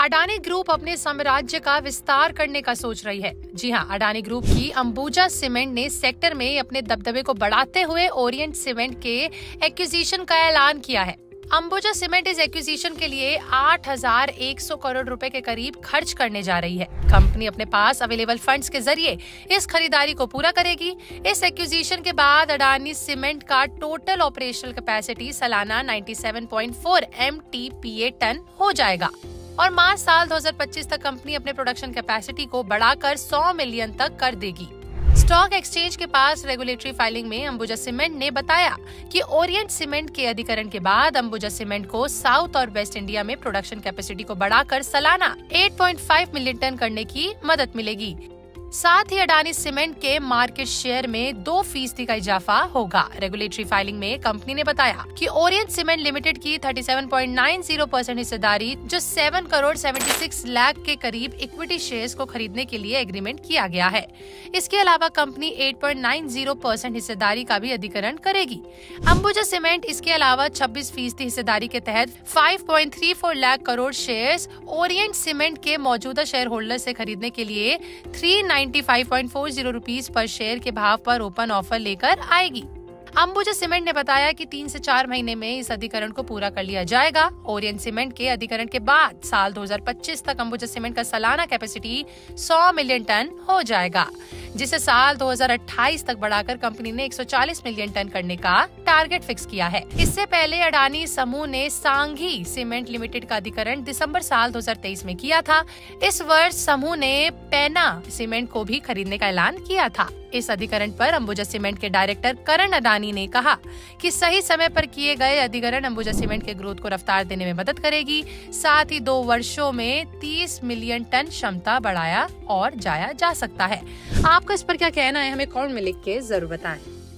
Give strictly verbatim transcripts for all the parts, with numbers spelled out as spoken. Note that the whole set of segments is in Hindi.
अडानी ग्रुप अपने साम्राज्य का विस्तार करने का सोच रही है। जी हां, अडानी ग्रुप की अंबुजा सीमेंट ने सेक्टर में अपने दबदबे को बढ़ाते हुए ओरिएंट सीमेंट के एक्विजिशन का ऐलान किया है। अंबुजा सीमेंट इस एक्विजिशन के लिए आठ हज़ार एक सौ करोड़ रुपए के करीब खर्च करने जा रही है। कंपनी अपने पास अवेलेबल फंड्स के जरिए इस खरीदारी को पूरा करेगी। इस एक्विजिशन के बाद अडानी सीमेंट का टोटल ऑपरेशनल कैपेसिटी सालाना सत्तानवे पॉइंट चार M T P A ton हो जाएगा और मार्च साल दो हज़ार पच्चीस तक कंपनी अपने प्रोडक्शन कैपेसिटी को बढ़ाकर सौ मिलियन तक कर देगी। स्टॉक एक्सचेंज के पास रेगुलेटरी फाइलिंग में अंबुजा सीमेंट ने बताया कि ओरिएंट सीमेंट के अधिकरण के बाद अंबुजा सीमेंट को साउथ और वेस्ट इंडिया में प्रोडक्शन कैपेसिटी को बढ़ाकर सालाना आठ पॉइंट पाँच मिलियन टन करने की मदद मिलेगी। साथ ही अडानी सीमेंट के मार्केट शेयर में दो फीसदी का इजाफा होगा। रेगुलेटरी फाइलिंग में कंपनी ने बताया कि ओरिएंट सीमेंट लिमिटेड की सैंतीस पॉइंट नौ शून्य परसेंट हिस्सेदारी, जो सात करोड़ छिहत्तर लाख के करीब इक्विटी शेयर्स को खरीदने के लिए एग्रीमेंट किया गया है। इसके अलावा कंपनी आठ पॉइंट नौ शून्य परसेंट हिस्सेदारी का भी अधिकरण करेगी। अंबुजा सीमेंट इसके अलावा छब्बीस फीसदी हिस्सेदारी के तहत पाँच पॉइंट तीन चार lakh crore shares Orient cement के मौजूदा शेयर होल्डर से खरीदने के लिए तीन सौ पचानवे पॉइंट चार शून्य रुपीस पर शेयर के भाव पर ओपन ऑफर लेकर आएगी। अंबुजा सीमेंट ने बताया कि तीन से चार महीने में इस अधिकरण को पूरा कर लिया जाएगा। ओरिएंट सीमेंट के अधिकरण के बाद साल दो हज़ार पच्चीस तक अंबुजा सीमेंट का सालाना कैपेसिटी सौ मिलियन टन हो जाएगा, जिसे साल दो हज़ार अट्ठाईस तक बढ़ाकर कंपनी ने एक सौ चालीस मिलियन टन करने का टारगेट फिक्स किया है। इससे पहले अडानी समूह ने सांघी सीमेंट लिमिटेड का अधिकरण दिसंबर साल दो हज़ार तेईस में किया था। इस वर्ष समूह ने पैना सीमेंट को भी खरीदने का ऐलान किया था। इस अधिकरण पर अंबुजा सीमेंट के डायरेक्टर करण अडानी ने कहा कि सही समय पर किए गए अधिकरण अंबुजा सीमेंट के ग्रोथ को रफ्तार देने में मदद करेगी। साथ ही दो वर्षों में तीस मिलियन टन क्षमता बढ़ाया और जाया जा सकता है। आपका इस पर क्या कहना है, हमें कमेंट में लिख के जरूर बताएं।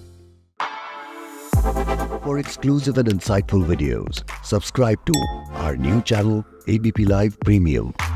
For exclusive and insightful videos, subscribe to our new channel A B P Live Premium.